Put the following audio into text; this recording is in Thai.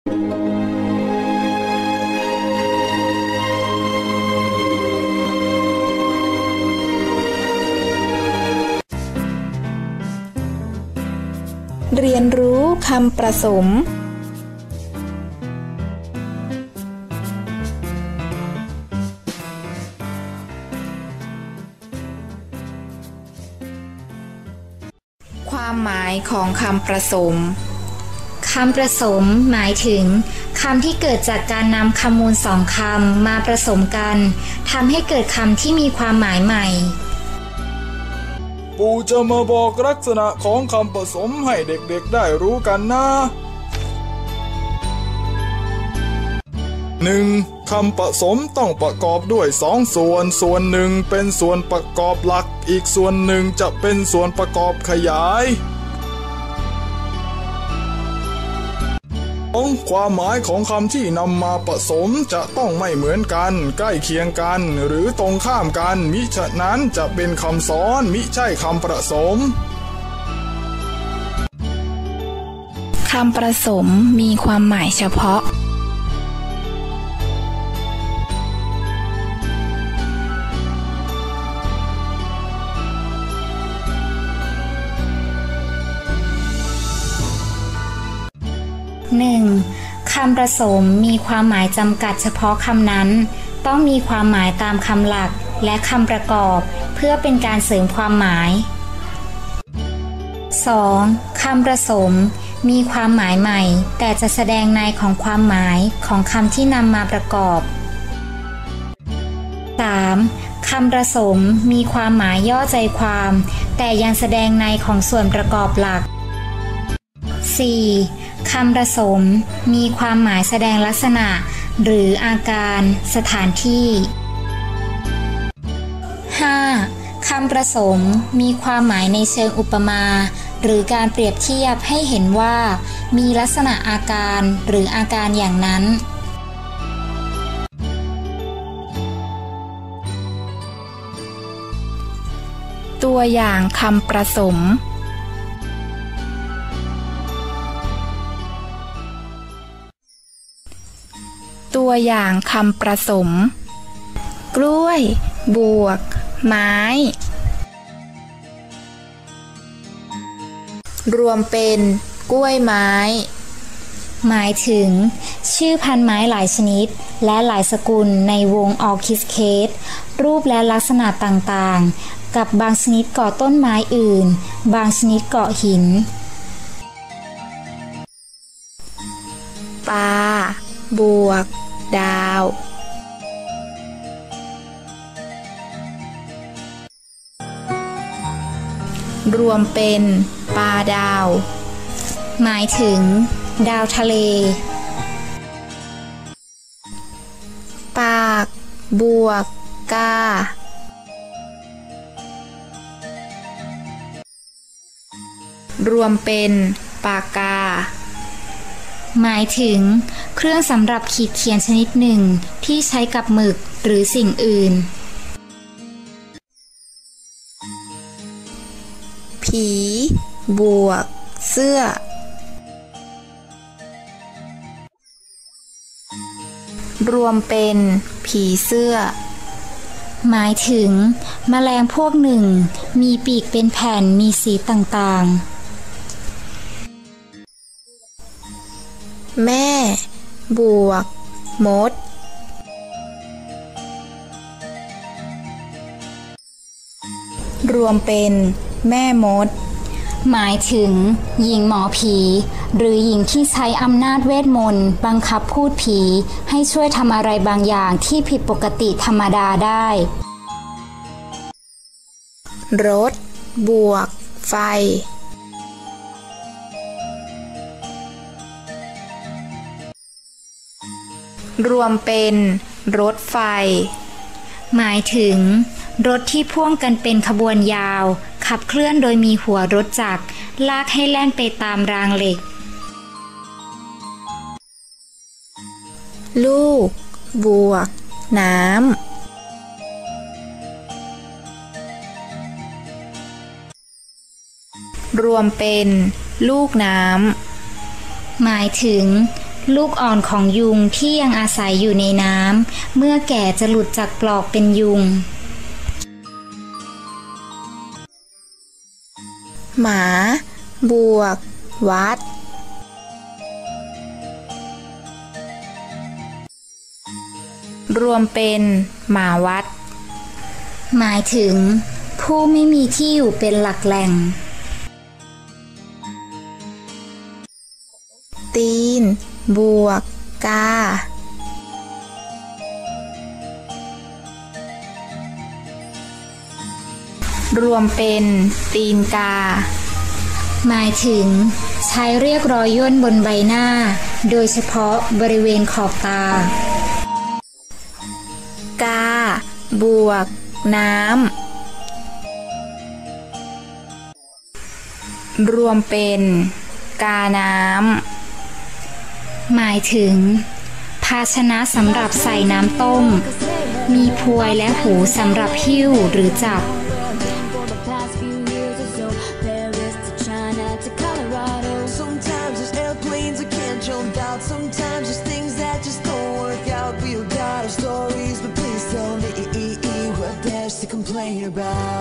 เรียนรู้คำประสมความหมายของคำประสมคำประสมหมายถึงคำที่เกิดจากการนำคำมูลสองคำมาผสมกันทำให้เกิดคำที่มีความหมายใหม่ปู่จะมาบอกลักษณะของคำผสมให้เด็กๆได้รู้กันนะ 1. คำผสมต้องประกอบด้วย2 ส่วนหนึ่งเป็นส่วนประกอบหลักอีกส่วนหนึ่งจะเป็นส่วนประกอบขยายความหมายของคำที่นำมาผสมจะต้องไม่เหมือนกันใกล้เคียงกันหรือตรงข้ามกันมิฉะนั้นจะเป็นคำซ้อนมิใช่คำผสมคำผสมมีความหมายเฉพาะ 1. คำผสมมีความหมายจำกัดเฉพาะคำนั้นต้องมีความหมายตามคำหลักและคำประกอบเพื่อเป็นการเสริมความหมาย 2. คำผสมมีความหมายใหม่แต่จะแสดงในของความหมายของคำที่นำมาประกอบ 3. คำผสมมีความหมายย่อใจความแต่ยังแสดงในของส่วนประกอบหลัก 4. คำผสมมีความหมายแสดงลักษณะหรืออาการสถานที่ 5. คำผสมมีความหมายในเชิงอุปมาหรือการเปรียบเทียบให้เห็นว่ามีลักษณะอาการหรืออาการอย่างนั้นตัวอย่างคำผสมตัวอย่างคำผสมกล้วยบวกไม้รวมเป็นกล้วยไม้หมายถึงชื่อพันธุ์ไม้หลายชนิดและหลายสกุลในวงออร์คิดเคสรูปและลักษณะต่างๆกับบางชนิดเกาะต้นไม้อื่นบางชนิดเกาะหินปลาบวกดาวรวมเป็นปลาดาวหมายถึงดาวทะเลปากบวกการวมเป็นปากกาหมายถึงเครื่องสำหรับขีดเขียนชนิดหนึ่งที่ใช้กับหมึกหรือสิ่งอื่นผีบวกเสื้อรวมเป็นผีเสื้อหมายถึงแมลงพวกหนึ่งมีปีกเป็นแผ่นมีสีต่างๆแม่บวกมดรวมเป็นแม่มดหมายถึงหญิงหมอผีหรือหญิงที่ใช้อำนาจเวทมนต์บังคับพูดผีให้ช่วยทำอะไรบางอย่างที่ผิดปกติธรรมดาได้รถบวกไฟรวมเป็นรถไฟหมายถึงรถที่พ่วงกันเป็นขบวนยาวขับเคลื่อนโดยมีหัวรถจักรลากให้แล่นไปตามรางเหล็กลูกบวกน้ำรวมเป็นลูกน้ำหมายถึงลูกอ่อนของยุงที่ยังอาศัยอยู่ในน้ำเมื่อแก่จะหลุดจากปลอกเป็นยุงหมาบวกวัดรวมเป็นหมาวัดหมายถึงผู้ไม่มีที่อยู่เป็นหลักแหล่งตีนบวกการวมเป็นตีนกาหมายถึงใช้เรียกรอยย่นบนใบหน้าโดยเฉพาะบริเวณขอบตากาบวกน้ำรวมเป็นกาน้ำหมายถึงภาชนะสำหรับใส่น้ำต้มมีพวยและหูสำหรับหิ้วหรือจับ Complain about